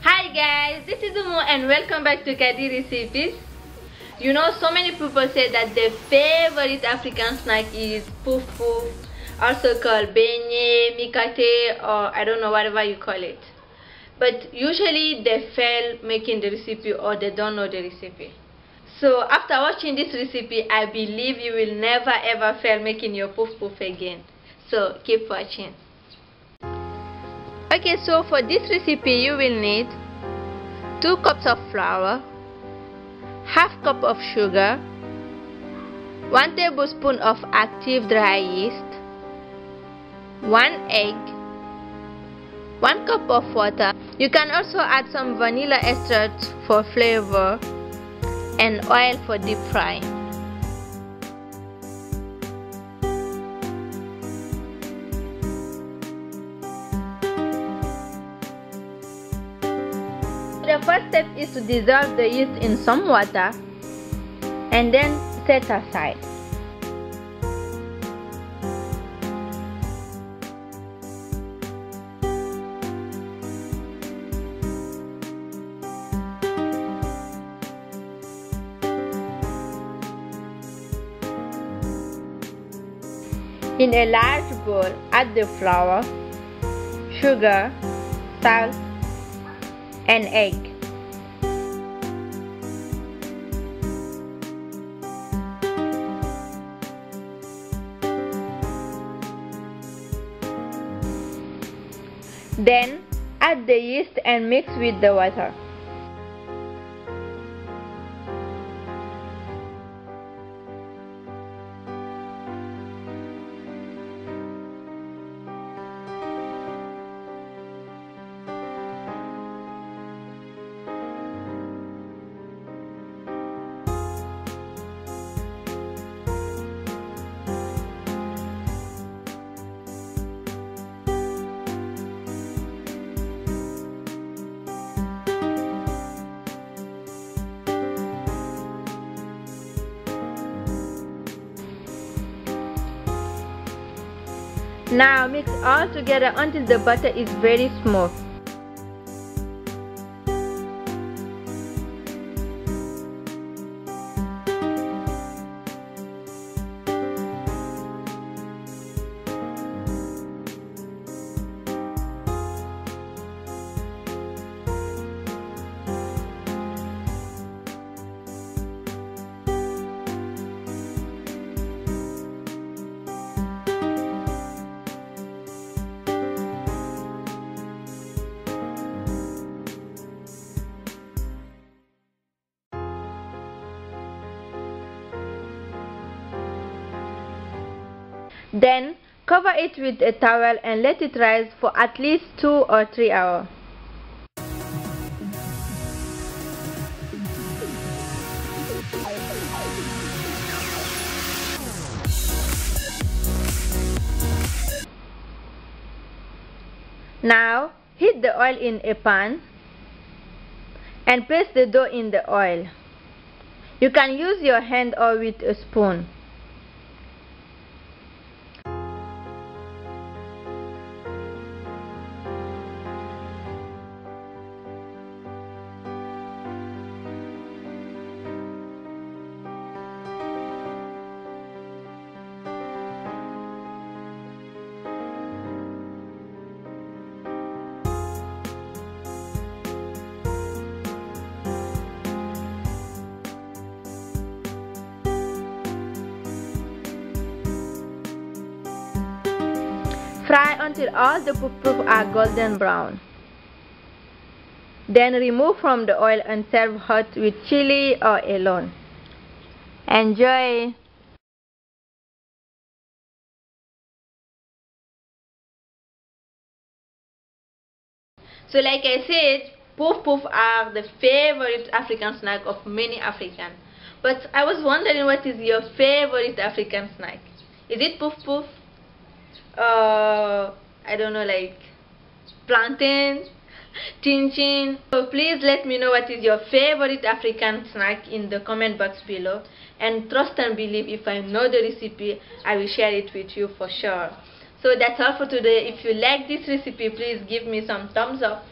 Hi guys, this is Umu and welcome back to Kadi Recipes. You know, so many people say that their favorite African snack is poof poof, also called beignet, mikate, or I don't know, whatever you call it. But usually they fail making the recipe or they don't know the recipe. So after watching this recipe, I believe you will never ever fail making your poof poof again. So keep watching. Okay, so for this recipe you will need 2 cups of flour, half cup of sugar, 1 tablespoon of active dry yeast, 1 egg, 1 cup of water. You can also add some vanilla extract for flavor and oil for deep frying. The first step is to dissolve the yeast in some water and then set aside. In a large bowl, add the flour, sugar, salt, and egg. Then add the yeast and mix with the water. Now mix all together until the butter is very smooth. Then cover it with a towel and let it rise for at least 2 or 3 hours. Now heat the oil in a pan and place the dough in the oil. You can use your hand or with a spoon. Fry until all the poof poof are golden brown. Then remove from the oil and serve hot with chili or alone. Enjoy! So like I said, poof poof are the favorite African snack of many Africans. But I was wondering, what is your favorite African snack? Is it poof poof? I don't know, like plantain, chin chin. So please let me know what is your favorite African snack in the comment box below, and trust and believe, if I know the recipe I will share it with you for sure. So that's all for today. If you like this recipe, please give me some thumbs up